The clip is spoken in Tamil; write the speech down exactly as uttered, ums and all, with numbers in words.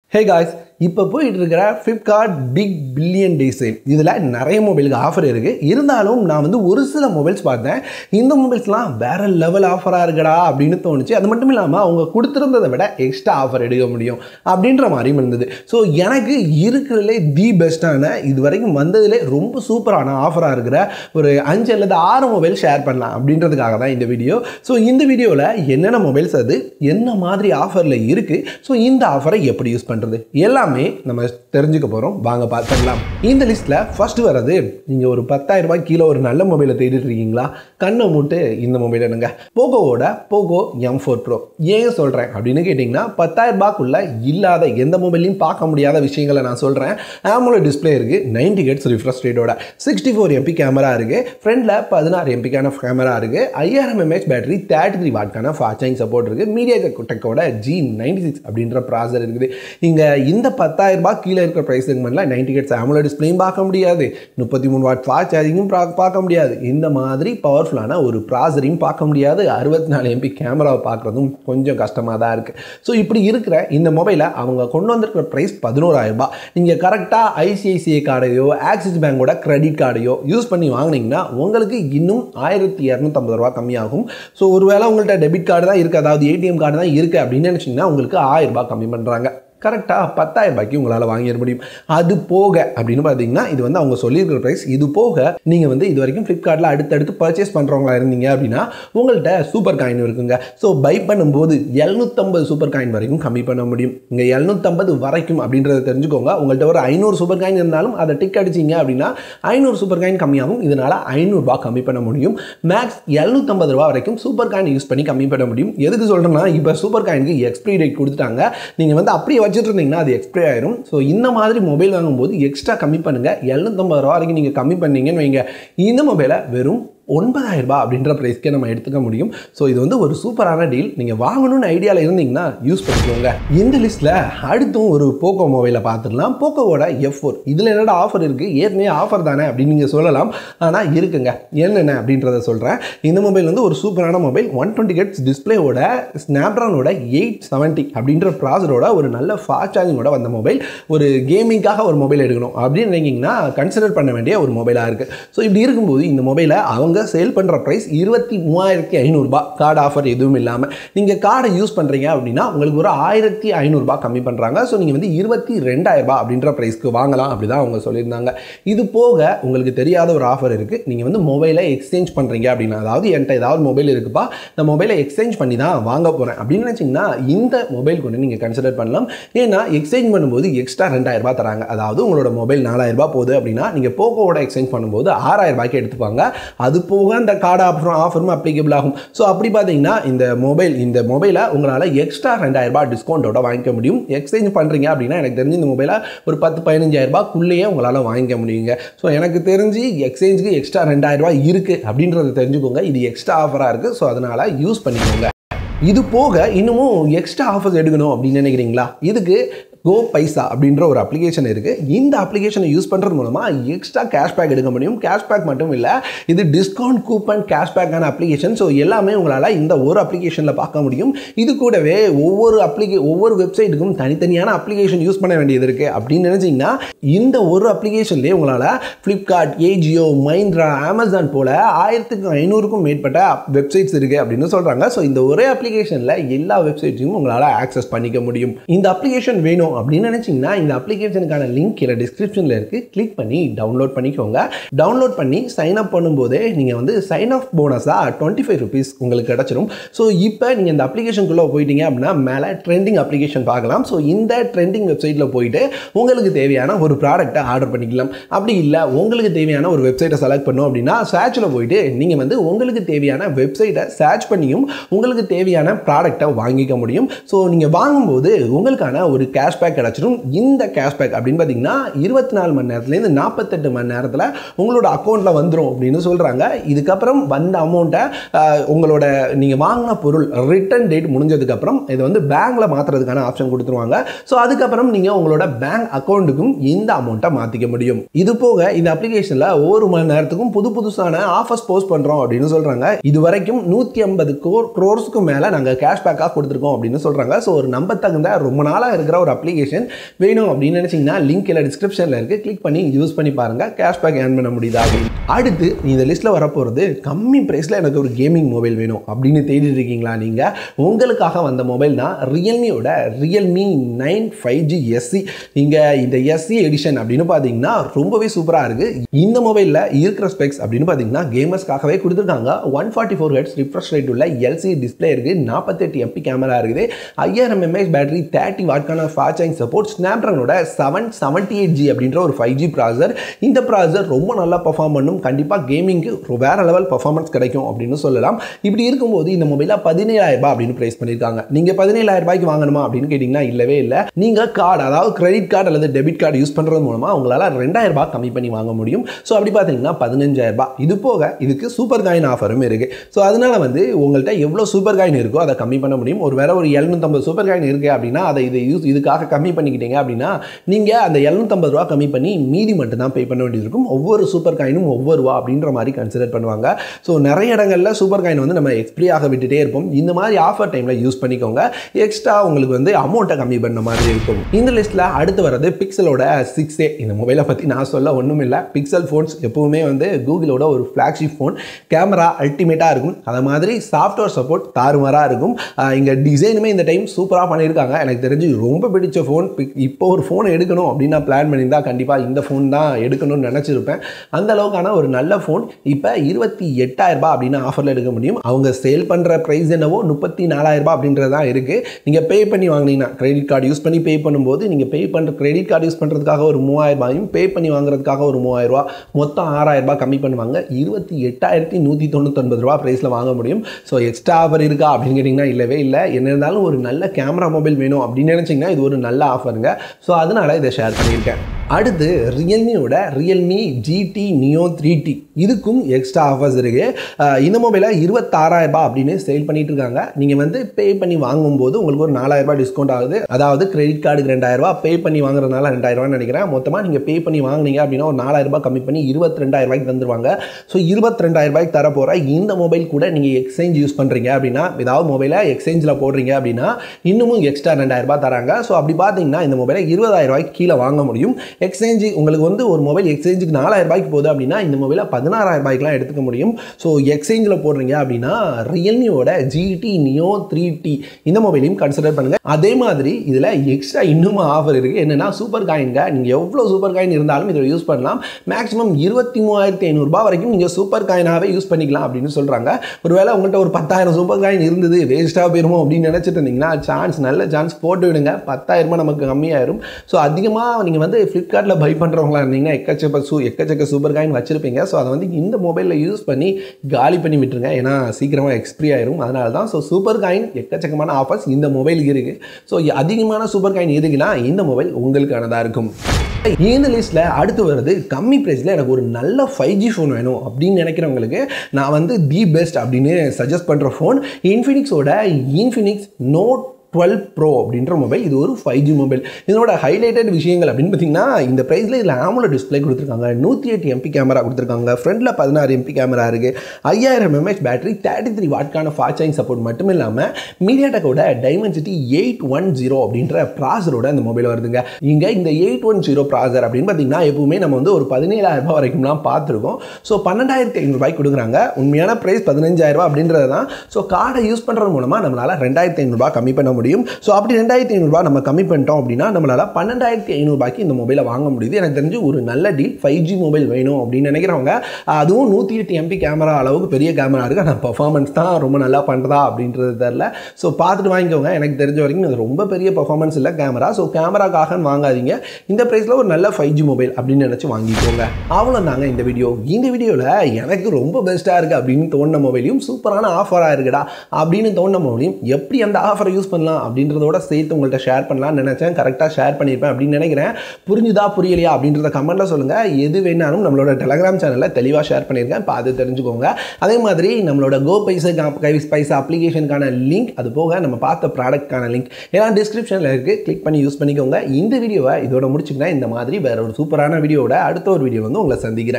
Hey guys, இப்போ போயிட்டு இருக்கிற Flipkart big billion day sale இதில் நிறைய மொபைலுக்கு ஆஃபர் இருக்குது. இருந்தாலும் நான் வந்து ஒரு சில மொபைல்ஸ் பார்த்தேன். இந்த மொபைல்ஸ்லாம் வேறு லெவல் ஆஃபராக இருக்குடா அப்படின்னு தோணுச்சு. அது மட்டும் இல்லாமல் அவங்க கொடுத்துருந்ததை விட எக்ஸ்ட்ரா ஆஃபர் எடுக்க முடியும் அப்படின்ற மாதிரியும் இருந்தது. ஸோ எனக்கு இருக்கிறதுலே தி பெஸ்ட்டான இது வரைக்கும் வந்ததுலே ரொம்ப சூப்பரான ஆஃபராக இருக்கிற ஒரு அஞ்சு அல்லது ஆறு மொபைல் ஷேர் பண்ணலாம் அப்படின்றதுக்காக தான் இந்த வீடியோ. ஸோ இந்த வீடியோவில் என்னென்ன மொபைல்ஸ் அது என்ன மாதிரி ஆஃபரில் இருக்குது, ஸோ இந்த ஆஃபரை எப்படி யூஸ் பண்ணுறது எல்லாம் நம்ம தெரிஞ்சுக்க போறோம். வாங்க பார்த்துக்கலாம். இந்த லிஸ்ட்ல ஃபர்ஸ்ட் வரது, நீங்க ஒரு பத்தாயிரம் ரூபாய் கீழே ஒரு நல்ல மொபைலை தேடிட்டு இருக்கீங்களா? கண்ணை மூட்டு இந்த மொபைல் என்னங்க, போகோவோட போகோ எம் ஃபோர் ப்ரோ. ஏன் சொல்றேன் அப்படின்னு கேட்டீங்கன்னா, பத்தாயிரம் ரூபாய்க்குள்ள இல்லாத எந்த மொபைலையும் பார்க்க முடியாத விஷயங்களை நான் சொல்றேன். AMOLED டிஸ்பிளே இருக்கு, நைன்டி ஹெர்ட்ஸ் ரிஃப்ரெஷ் ரேட்டோட, சிக்ஸ்டி ஃபோர் எம்பி கேமரா இருக்கு, ஃப்ரண்ட்ல பதினாறு எம்பிக்கான கேமரா இருக்கு, ஐயாயிரம் எம்ஏஹெச் பேட்டரி, தேர்ட்டி த்ரீ வாட்கான ஃபாஸ்ட் சார்ஜிங் சப்போர்ட் இருக்கு, மீடியா டெக்கோட ஜி நைன்டி சிக்ஸ் அப்படின்ற ப்ராசர் இருக்குது. இங்க இந்த பத்தாயிரம் ரூபாய் கீழே இருக்கிற ப்ரைஸ் செக்மெண்ட்டில் நைன்டி ஹெர்ட்ஸ் AMOLED டிஸ்பிளேயும் பார்க்க முடியாது, முப்பத்தி மூணு வாட் ஃபாஸ்ட் சார்ஜிங்கும் பார்க்க முடியாது, இந்த மாதிரி பவர்ஃபுல்லான ஒரு ப்ராசரையும் பார்க்க முடியாது, அறுபத்தி நாலு எம்பி கேமராவை பார்க்குறதும் கொஞ்சம் கஷ்டமாக தான் இருக்குது. ஸோ இப்படி இருக்கிற இந்த மொபைலை அவங்க கொண்டு வந்திருக்கிற ப்ரைஸ் பதினோராயிரம் ரூபாய். நீங்கள் கரெக்டாக ஐசிஐசிஐ கார்டையோ ஆக்சிஸ் பேங்கோட கிரெடிட் கார்டையோ யூஸ் பண்ணி வாங்கினீங்கன்னா உங்களுக்கு இன்னும் ஆயிரத்தி இரநூத்தம்பது ரூபா கம்மியாகும். ஸோ ஒருவேளை உங்கள்கிட்ட டெபிட் கார்டு தான் இருக்குது, அதாவது ஏடிஎம் கார்டு தான் இருக்குது அப்படின்னு நினச்சிங்கன்னா உங்களுக்கு ஆயிரம் ரூபாய் கம்மி பண்ணுறாங்க. கரெக்டாக பத்தாயிரம் ரூபாய்க்கு உங்களால் வாங்கிட முடியும். அது போக அப்படின்னு பார்த்தீங்கன்னா, இது வந்து அவங்க சொல்லியிருக்கிற ப்ரைஸ். இது போக நீங்கள் வந்து இது வரைக்கும் ஃப்ளிப்கார்ட்டில் அடுத்தடுத்து பர்ச்சேஸ் பண்ணுறவங்களா இருந்தீங்க அப்படின்னா உங்கள்கிட்ட சூப்பர் காயின் இருக்குங்க. ஸோ பை பண்ணும்போது எழுநூற்றம்பது சூப்பர் காயின் வரைக்கும் கம்மி பண்ண முடியும். இங்கே எழுநூற்றம்பது வரைக்கும் அப்படின்றத தெரிஞ்சுக்கோங்க. உங்கள்கிட்ட ஒரு ஐநூறு சூப்பர் காயின் இருந்தாலும் அதை டிக் அடிச்சிங்க அப்படின்னா ஐநூறு சூப்பர் காயின் கம்மியாகும். இதனால் ஐநூறுரூபா கம்மி பண்ண முடியும். மேக்ஸ் எழுநூற்றம்பது ரூபா வரைக்கும் சூப்பர் காயின் யூஸ் பண்ணி கம்மி பண்ண முடியும். எதுக்கு சொல்கிறேன்னா, இப்போ சூப்பர் காயினுக்கு எக்ஸ்பிரி டேட் கொடுத்துட்டாங்க. நீங்கள் வந்து அப்படியே வச்சுட்டு இருந்தீங்கன்னா அது எக்ஸ்பிரி ஆயிரும். ஸோ இந்த மாதிரி மொபைல் வாங்கும்போது எக்ஸ்ட்ரா கம்மி பண்ணுங்க. எழுநூற்றம்பது ரூபா வரைக்கும் நீங்கள் கம்மி பண்ணீங்கன்னு வைங்க, இந்த மொபைலை வெறும் ஒன்பதாயிரம் ரூபாய் அப்படின்ற ப்ரைஸ்க்கே நம்ம எடுத்துக்க முடியும். ஸோ இது வந்து ஒரு சூப்பரான டீல். நீங்கள் வாங்கணும்னு ஐடியாவில் இருந்தீங்கன்னா யூஸ் பண்ணிக்கோங்க. இந்த லிஸ்ட்டில் அடுத்தும் ஒரு போக்கோ மொபைலை பார்த்துடலாம். போக்கோவோட எஃப் ஃபோர். இதில் என்னோட ஆஃபர் இருக்குது, ஏற்கனவே ஆஃபர் தானே அப்படின்னு நீங்கள் சொல்லலாம். ஆனால் இருக்குங்க, என்னென்ன அப்படின்றத சொல்கிறேன். இந்த மொபைல் வந்து ஒரு சூப்பரான மொபைல். ஒன் டுவெண்ட்டி ஹெர்ட்ஸ் டிஸ்பிளேவோட ஸ்னாப்ட்ராகனோட எயிட் செவன்ட்டி அப்படின்ற ப்ராசரோட ஒரு நல்ல ஃபாஸ்ட் சார்ஜிங்கோட வந்த மொபைல். ஒரு கேமிங்காக ஒரு மொபைல் எடுக்கணும் அப்படின்னு நினைக்கிங்கன்னா கன்சிடர் பண்ண வேண்டிய ஒரு மொபைலாக இருக்குது. ஸோ இப்படி இருக்கும்போது இந்த மொபைலை அவங்க சேல் பண்ணுற ப்ரைஸ் இருபத்தி மூவாயிரத்தி ஐநூறுரூபா. கார்டு ஆஃபர் எதுவும் இல்லாமல் நீங்கள் கார்டை யூஸ் பண்ணுறீங்க அப்படின்னா உங்களுக்கு ஒரு ஆயிரத்தி ஐநூறுரூபா கம்மி பண்ணுறாங்க. ஸோ நீங்கள் வந்து இருபத்தி ரெண்டாயிரம் ரூபாய் அப்படின்ற ப்ரைஸ்க்கு வாங்கலாம் அப்படி தான் அவங்க சொல்லியிருந்தாங்க. இது போக உங்களுக்கு தெரியாத ஒரு ஆஃபர் இருக்குது. நீங்கள் வந்து மொபைலை எக்ஸ்சேஞ்ச் பண்ணுறீங்க அப்படின்னா, அதாவது என்கிட்ட ஏதாவது மொபைல் இருக்குப்பா, இந்த மொபைலை எக்ஸ்சேஞ்ச் பண்ணி தான் வாங்க போகிறேன் அப்படின்னு நினச்சிங்கன்னா இந்த மொபைல் கொண்டு நீங்கள் கன்சிடர் பண்ணலாம். ஏன்னா எக்ஸ்சேஞ்ச் பண்ணும்போது எக்ஸ்ட்ரா ரெண்டாயிரம் ரூபாய் தராங்க. அதாவது உங்களோட மொபைல் நாலாயிரம் ரூபாய் போகுது அப்படின்னா நீங்கள் போக்கோவோட எக்ஸ்சேஞ்ச் பண்ணும்போது ஆறாயிரம் ரூபாய்க்கு எடுத்துப்பாங்க. அது போக அந்த கார்டு ஆஃபரும் ஆஃபரும் அப்ளிகபிள் ஆகும். ஸோ அப்படி பார்த்தீங்கன்னா இந்த மொபைல் இந்த மொபைலை உங்களால் எக்ஸ்ட்ரா ரெண்டாயிரம் ரூபாய் டிஸ்கவுண்டோட வாங்கிக்க முடியும். எக்ஸ்சேஞ்ச் பண்ணுறீங்க அப்படின்னா எனக்கு தெரிஞ்சு இந்த மொபைலை ஒரு பத்து பதினஞ்சாயிரம் ரூபாய்க்குள்ளேயே உங்களால் வாங்கிக்க முடியுங்க. ஸோ எனக்கு தெரிஞ்சு எக்ஸ்சேஞ்சுக்கு எக்ஸ்ட்ரா ரெண்டாயிரம் ரூபாய் இருக்குது அப்படின்றத தெரிஞ்சுக்கோங்க. இது எக்ஸ்ட்ரா ஆஃபராக இருக்குது. ஸோ அதனால் யூஸ் பண்ணிக்கோங்க. இது போக இன்னமும் எக்ஸ்ட்ரா ஆஃபர்ஸ் எடுக்கணும் அப்படின்னு நினைக்கிறீங்களா? இதுக்கு கோபைசா அப்படின்ற ஒரு அப்ளிகேஷன் இருக்குது. இந்த அப்ளிகேஷனை யூஸ் பண்ணுறது மூலமாக எக்ஸ்ட்ரா கேஷ்பேக் எடுக்க முடியும். கேஷ்பேக் மட்டும் இல்லை, இது டிஸ்கவுண்ட் கூப்பன் கேஷ்பேக்கான அப்ளிகேஷன். ஸோ எல்லாமே உங்களால் இந்த ஒரு அப்ளிகேஷனில் பார்க்க முடியும். இது கூடவே ஒவ்வொரு அப்ளிகே ஒவ்வொரு வெப்சைட்டுக்கும் தனித்தனியான அப்ளிகேஷன் யூஸ் பண்ண வேண்டியது இருக்குது அப்படின்னு நினச்சிங்கன்னா இந்த ஒரு அப்ளிகேஷன்லேயே உங்களால் ஃப்ளிப்கார்ட், ஏஜியோ, மைந்த்ரா, அமேசான் போல் ஆயிரத்துக்கும் ஐநூறுக்கும் மேற்பட்ட வெப்சைட்ஸ் இருக்குது அப்படின்னு சொல்கிறாங்க. ஸோ இந்த ஒரே அப்ளிகேஷனில் எல்லா வெப்சைட்ஸையும் உங்களால் ஆக்சஸ் பண்ணிக்க முடியும். இந்த அப்ளிகேஷன் வேணும் அப்படின்னு நினைச்சீங்கன்னா இந்த அப்ளிகேஷனுக்கான லிங்க் கீழே டிஸ்கிரிப்ஷனில் இருக்கு. கிளிக் பண்ணி டவுன்லோட் பண்ணிக்கோங்க. டவுன்லோட் பண்ணி சைன் அப் பண்ணும்போதே நீங்கள் வந்து சைன் அப் போனஸாக டுவெண்ட்டி ஃபைவ் ருபீஸ் உங்களுக்கு கிடச்சிரும். ஸோ இப்போ நீங்கள் இந்த அப்ளிகேஷனுக்குள்ளே போயிட்டீங்க அப்படின்னா மேலே ட்ரெண்டிங் அப்ளிகேஷன் பார்க்கலாம். ஸோ இந்த ட்ரெண்டிங் வெப்சைட்டில் போயிட்டு உங்களுக்கு தேவையான ஒரு ப்ராடக்ட்டை ஆர்டர் பண்ணிக்கலாம். அப்படி இல்லை உங்களுக்கு தேவையான ஒரு வெப்சைட்டை செலக்ட் பண்ணோம் அப்படின்னா சர்ச்சில் போயிட்டு நீங்கள் வந்து உங்களுக்கு தேவையான வெப்சைட்டை சர்ச் பண்ணியும் உங்களுக்கு தேவையான ப்ராடக்ட்டை வாங்கிக்க முடியும். ஸோ நீங்கள் வாங்கும்போது உங்களுக்கான ஒரு கேஷ் பேக் கிடைச்சிடும். இந்த கேஷ்பேக் அப்படின்னு பார்த்தீங்கன்னா இருபத்தி நாலு மணி நேரத்துலேருந்து நாற்பத்தெட்டு மணி நேரத்தில் உங்களோட அக்கௌண்ட்டில் வந்துடும் அப்படின்னு சொல்கிறாங்க. இதுக்கப்புறம் வந்த அமௌண்ட்டை உங்களோட நீங்கள் வாங்கின பொருள் ரிட்டர்ன் டேட் முடிஞ்சதுக்கப்புறம் இதை வந்து பேங்க்கில் மாற்றுறதுக்கான ஆப்ஷன் கொடுத்துருவாங்க. ஸோ அதுக்கப்புறம் நீங்கள் உங்களோட பேங்க் அக்கௌண்ட்டுக்கும் இந்த அமௌண்ட்டை மாற்றிக்க முடியும். இது போக இந்த அப்ளிகேஷனில் ஒவ்வொரு மணி நேரத்துக்கும் புது புதுசான ஆஃபர்ஸ் போஸ்ட் பண்ணுறோம் அப்படின்னு சொல்கிறாங்க. இது வரைக்கும் நூற்றி ஐம்பது க்ரோர்ஸ்க்கு மேலே நாங்கள் கேஷ்பேக்காக கொடுத்துருக்கோம் அப்படின்னு சொல்கிறாங்க. ஸோ ஒரு நம்ப தகுந்த ரொம்ப நாளாக இருக்கிற ஒரு அப்ளிகேஷன் அப்ளிகேஷன் வேணும் அப்படின்னு நினச்சிங்கன்னா லிங்க் எல்லாம் டிஸ்கிரிப்ஷனில் இருக்குது, கிளிக் பண்ணி யூஸ் பண்ணி பாருங்கள், கேஷ்பேக் ஏர்ன் பண்ண முடியுதா அப்படின்னு. அடுத்து இந்த லிஸ்ட்டில் வரப்போகிறது கம்மி ப்ரைஸில் எனக்கு ஒரு கேமிங் மொபைல் வேணும் அப்படின்னு தேடிட்டு இருக்கீங்களா நீங்கள்? உங்களுக்காக வந்த மொபைல் தான் ரியல்மியோட Realme nine five G SC. இங்கே இந்த எஸ்சி எடிஷன் அப்படின்னு பார்த்தீங்கன்னா ரொம்பவே சூப்பராக இருக்குது. இந்த மொபைலில் இருக்கிற ஸ்பெக்ஸ் அப்படின்னு பார்த்தீங்கன்னா கேமர்ஸ்க்காகவே கொடுத்துருக்காங்க. One forty four hertz refresh rate உள்ள எல்சிடி டிஸ்பிளே இருக்குது, நாற்பத்தெட்டு எம்பி கேமரா இருக்குது, ஐயாயிரம் எம்ஏஹெச் பேட்டரி, தேர்ட்டி வாட்கான ஃபாஸ்ட் சார்ஜிங் சப்போர்ட், ஸ்னாப்ட்ராகனோட செவன் செவன்ட்டி எயிட் ஜி அப்படின்ற ஒரு ஃபைவ் ஜி ப்ராசர். இந்த ப்ராசர் ரொம்ப நல்லா பர்ஃபார்ம் பண்ணும், கண்டிப்பாக கேமிங்க்கு வேற லெவல் பர்ஃபார்மன்ஸ் கிடைக்கும் அப்படின்னு சொல்லலாம். இப்படி இருக்கும்போது இந்த மொபைலை பதினேழாயிரம் ரூபாய் அப்படின்னு பிரைஸ் பண்ணியிருக்காங்க. நீங்கள் பதினேழாயிரம் ரூபாய்க்கு வாங்கணுமா அப்படின்னு கேட்டிங்கன்னா இல்லவே இல்லை. நீங்கள் கார்டு, அதாவது கிரெடிட் கார்டு அல்லது டெபிட் கார்டு யூஸ் பண்ணுறது மூலமாக உங்களால் ரெண்டாயிரம் ரூபாய் கம்மி பண்ணி வாங்க முடியும். ஸோ அப்படி பார்த்தீங்கன்னா பதினஞ்சாயிரம் ரூபாய். இது போக இதுக்கு சூப்பர் காயின் ஆஃபரும் இருக்குது. ஸோ அதனால வந்து உங்கள்கிட்ட எவ்வளோ சூப்பர் காயின் இருக்கோ அதை கம்மி பண்ண முடியும். ஒரு வேற ஒரு எழுநூற்றம்பது சூப்பர் காயின் இருக்குது அப்படின்னா அதை இதை யூஸ் இதுக்காக கம்மி பண்ணிக்கிட்டீங்க அப்படின்னா நீங்கள் அந்த எழுநூற்றம்பது ரூபா கம்மி பண்ணி மீதி மட்டும் தான் பே பண்ண வேண்டியது இருக்கும். ஒவ்வொரு சூப்பர் காயினும் ஒவ்வொரு ரூபா அப்படின்ற மாதிரி கன்சிடர் பண்ணுவாங்க. ஸோ நிறைய இடங்களில் சூப்பர் காயின் வந்து நம்ம எக்ஸ்பிரி ஆக விட்டுட்டே இருப்போம். இந்த மாதிரி ஆஃபர் டைமில் யூஸ் பண்ணிக்கோங்க, எக்ஸ்ட்ரா உங்களுக்கு வந்து அமௌண்ட்டை கம்மி பண்ண மாதிரி இருக்கும். இந்த லிஸ்ட்டில் அடுத்து வர்றது பிக்சலோட சிக்ஸ் ஏ. இந்த மொபைலை பற்றி நான் சொல்ல ஒன்றும் இல்லை. பிக்சல் ஃபோன்ஸ் எப்பவுமே வந்து கூகுளோட ஒரு ஃப்ளாக்ஷிப் ஃபோன். கேமரா அல்டிமேட்டாக இருக்கும், அதை மாதிரி சாஃப்ட்வேர் சப்போர்ட் தாறுமாறாக இருக்கும். இங்கே டிசைனுமே இந்த டைம் சூப்பராக பண்ணியிருக்காங்க. எனக்கு தெரிஞ்சு ரொம்ப பிடிச்ச ஃபோன். இப்போ ஒரு ஃபோனை எடுக்கணும் அப்படின்னு நான் பிளான் பண்ணியிருந்தா கண்டிப்பாக இந்த ஃபோன் தான் எடுக்கணும்னு நினச்சிருப்பேன். அந்த அளவுக்கான ஒரு நல்ல ஃபோன் இப்போ இருபத்தி எட்டாயிரம் ரூபாய் அப்படின்னு ஆஃபரில் எடுக்க முடியும். அவங்க சேல் பண்ணுற ப்ரைஸ் என்னவோ முப்பத்தி நாலாயிரம் ரூபாய் அப்படின்றது தான் இருக்குது. நீங்கள் பே பண்ணி வாங்கினீங்கன்னா கிரெடிட் கார்டு யூஸ் பண்ணி பே பண்ணும்போது நீங்கள் பே பண்ணுற கிரெடிட் கார்டு யூஸ் பண்ணுறதுக்காக ஒரு மூவாயிரம் ரூபாயும் பே பண்ணி வாங்குறதுக்காக ஒரு மூவாயிரம் ரூபா, மொத்தம் ஆறாயிரம் ரூபாய் கம்மி பண்ணுவாங்க. இருபத்தி எட்டாயிரத்தி நூற்றி தொண்ணூத்தொன்பது ரூபா ப்ரைஸில் வாங்க முடியும். ஸோ எக்ஸ்ட்ரா ஆஃபர் இருக்கா அப்படின்னு கேட்டிங்கன்னா இல்லவே இல்லை. என்ன இருந்தாலும் ஒரு நல்ல கேமரா மொபைல் வேணும் அப்படின்னு நினச்சிங்கன்னா இது ஒரு நல்ல ஆஃபருங்க. ஸோ அதனால் இதை ஷேர் பண்ணியிருக்கேன். அடுத்து ரியல்மியோட Realme GT Neo three T. இதுக்கும் எக்ஸ்ட்ரா ஆஃபர்ஸ் இருக்குது. இந்த மொபைலை இருபத்தாறாயிரம் ரூபாய் அப்படின்னு சேல் பண்ணிட்டு இருக்காங்க. நீங்கள் வந்து பே பண்ணி வாங்கும்போது உங்களுக்கு ஒரு நாலாயிரம் ரூபாய் டிஸ்கவுண்ட் ஆகுது. அதாவது கிரெடிட் கார்டுக்கு ரெண்டாயிரம் ரூபாய், பே பண்ணி வாங்குறதுனால ரெண்டாயிரம் ரூபாய் நினைக்கிறேன். மொத்தமாக நீங்கள் பே பண்ணி வாங்கினீங்க அப்படின்னா ஒரு நாலாயிரம் ரூபாய் கம்மி பண்ணி இருபத்தி ரெண்டாயிரம் ரூபாய்க்கு தந்துருவாங்க. ஸோ இருபத்தி ரெண்டாயிரம் ரூபாய்க்கு தர போகிற இந்த மொபைல் கூட நீங்கள் எக்ஸ்சேஞ்ச் யூஸ் பண்ணுறீங்க அப்படின்னா, ஏதாவது மொபைலை எக்ஸ்சேஞ்சில் போடுறீங்க அப்படின்னா இன்னமும் எக்ஸ்ட்ரா ரெண்டாயிரம் ரூபாய் தராங்க. ஸோ அப்படி பார்த்தீங்கன்னா இந்த மொபைலை இருபதாயிரம் ரூபாய்க்கு கீழே வாங்க முடியும். எக்ஸ்சேஞ்ச் உங்களுக்கு வந்து ஒரு மொபைல் எக்ஸ்சேஞ்சுக்கு நாலாயிரம் ரூபாய்க்கு போகுது அப்படின்னா இந்த மொபைலை பதினாறாயிரம் ரூபாய்க்குலாம் எடுத்துக்க முடியும். ஸோ எக்ஸ்சேஞ்சில் போடுறீங்க அப்படின்னா ரியல்மியோட ஜிடி நியோ த்ரீ டி இந்த மொபைலையும் கன்சிடர் பண்ணுங்க. அதே மாதிரி இதில் எக்ஸ்ட்ரா இன்னும் ஆஃபர் இருக்குது. என்னன்னா சூப்பர் காயின்ங்க. நீங்கள் எவ்வளோ சூப்பர் காயின் இருந்தாலும் இதில் யூஸ் பண்ணலாம். மேக்ஸிமம் இருபத்தி மூவாயிரத்தி ஐநூறுரூபா வரைக்கும் நீங்கள் சூப்பர் காயினாகவே யூஸ் பண்ணிக்கலாம் அப்படின்னு சொல்கிறாங்க. ஒருவேளை உங்கள்கிட்ட ஒரு பத்தாயிரம் சூப்பர் காயின் இருந்தது வேஸ்ட்டாக போயிருமோ அப்படின்னு நினச்சிட்டு இருந்தீங்கன்னா சான்ஸ் நல்ல சான்ஸ் போட்டு விடுங்க. பத்தாயிரமா நமக்கு கம்மியாயிரும். ஸோ அதிகமாக நீங்கள் வந்து ஃப்ளிப்கார்ட்டில் பை பண்ணுறவங்களா இருந்தீங்கன்னா எக்கச்சக்க சூ எக்கச்சக்க சூப்பர் காயின் வச்சிருப்பீங்க. ஸோ அதை வந்து இந்த மொபைலில் யூஸ் பண்ணி காலி பண்ணி விட்டுருங்க. ஏன்னா சீக்கிரமாக எக்ஸ்பிரி ஆயிரும். அதனால தான் ஸோ சூப்பர் காயின் எக்கச்சக்கமான ஆஃபர்ஸ் இந்த மொபைலுக்கு இருக்குது. ஸோ அதிகமான சூப்பர் காயின் எதுக்குன்னா இந்த மொபைல் உங்களுக்கானதாக இருக்கும். இந்த லிஸ்ட்டில் அடுத்து வருது கம்மி ப்ரைஸில் எனக்கு ஒரு நல்ல ஃபைவ் ஜி ஃபோன் வேணும் அப்படின்னு நினைக்கிறவங்களுக்கு நான் வந்து தி பெஸ்ட் அப்படின்னு சஜஸ்ட் பண்ணுற ஃபோன் இன்ஃபினிக்ஸோட இன்ஃபினிக்ஸ் நோட் டுவெல் ப்ரோ அப்படின்ற மொபைல். இது ஒரு ஃபைவ் ஜி மொபைல். இதனோட ஹைலைட்டட் விஷயங்கள் அப்படின்னு பார்த்தீங்கன்னா இந்த ப்ரைஸில் இதில் ஆமோலட் டிஸ்பிளே கொடுத்துருக்காங்க, நூற்றி எட்டு எம்பி கேமரா கொடுத்துருக்காங்க, ஃப்ரண்ட்டில் பதினாறு எம்பி கேமரா இருக்குது, ஐயாயிரம் எம்ஏஹெச் பேட்டரி, தேர்ட்டி த்ரீ வாட்கான ஃபாஸ்ட் சார்ஜிங் சப்போர்ட் மட்டும் இல்லாமல் மீடியாடெக்கோட டைமென்சிட்டி எயிட் ஒன் ஜீரோ அப்படின்ற ப்ராசரோட அந்த மொபைல் வருதுங்க. இங்கே இந்த எயிட் ஒன் ஜீரோ ப்ராசர் அப்படின்னு பார்த்தீங்கன்னா எப்பவுமே நம்ம வந்து ஒரு பதினேழாயிரம் ரூபாய் வரைக்கும்லாம் பார்த்துருக்கோம். ஸோ பன்னெண்டாயிரத்தி ஐநூறுபாய்க்கு கொடுக்குறாங்க. உண்மையான ப்ரைஸ் பதினஞ்சாயிரம் ரூபாய் அப்படின்றது தான். ஸோ கார்டை யூஸ் பண்ணுறது மூலமாக நம்மளால் ரெண்டாயிரத்தி ஐநூறுபா கம்மி பண்ண முடியும். ஸோ அப்படி ரெண்டாயிரத்தி ஐநூறுபா நம்ம கம்மி பண்ணிட்டோம் அப்படின்னா நம்மளால் பன்னெண்டாயிரத்தி ஐநூறுபாய்க்கு இந்த மொபைலை வாங்க முடியுது. எனக்கு தெரிஞ்சு ஒரு நல்ல டீல். ஃபைவ் ஜி மொபைல் வேணும் அப்படின்னு நினைக்கிறவங்க, அதுவும் நூற்றி எட்டு எம்பி கேமரா அளவுக்கு பெரிய கேமரா இருக்குது. ஆனால் பர்ஃபார்மன்ஸ் தான் ரொம்ப நல்லா பண்ணுறதா அப்படின்றது தெரில. ஸோ பார்த்துட்டு வாங்கிக்கோங்க. எனக்கு தெரிஞ்ச வரைக்கும் அது ரொம்ப பெரிய பர்ஃபார்மன்ஸ் இல்லை கேமரா. ஸோ கேமராக்காக வாங்காதீங்க. இந்த ப்ரைஸில் ஒரு நல்ல ஃபைவ் ஜி மொபைல் அப்படின்னு நினச்சி வாங்கிக்கோங்க. அவ்வளோ தாங்க இந்த வீடியோ. இந்த வீடியோவில் எனக்கு ரொம்ப பெஸ்ட்டாக இருக்குது அப்படின்னு தோணுன மொபைலையும் சூப்பரான ஆஃபராக இருக்குடா அப்படின்னு தோணுன மொபைலையும் எப்படி அந்த ஆஃபரை யூஸ் பண்ணலாம் அப்படின்னு அப்படின்றதோட சேர்த்து உங்கள்கிட்ட ஷேர் பண்ணலாம்னு நினைச்சேன். கரெக்டாக ஷேர் பண்ணியிருப்பேன் அப்படின்னு நினைக்கிறேன். புரிஞ்சுதா புரியலையா அப்படின்றத கமெண்ட்ல சொல்லுங்கள். எது வேணாலும் நம்மளோட டெலகிராம் சேனலில் தெளிவாக ஷேர் பண்ணியிருக்கேன், பார்த்து தெரிஞ்சுக்கோங்க. அதே மாதிரி நம்மளோட Gopaisa Gopaisa அப்ளிகேஷனுக்கான லிங்க், அது போக நம்ம பார்த்த ப்ராடக்ட்கான லிங்க் எல்லாம் டிஸ்கிரிப்ஷனில் இருக்குது. கிளிக் பண்ணி யூஸ் பண்ணிக்கோங்க. இந்த வீடியோவை இதோட முடிச்சுக்கிறேன். இந்த மாதிரி வேற ஒரு சூப்பரான வீடியோட அடுத்த ஒரு வீடியோ வந்து உங்களை சந்திக்கிறேன்.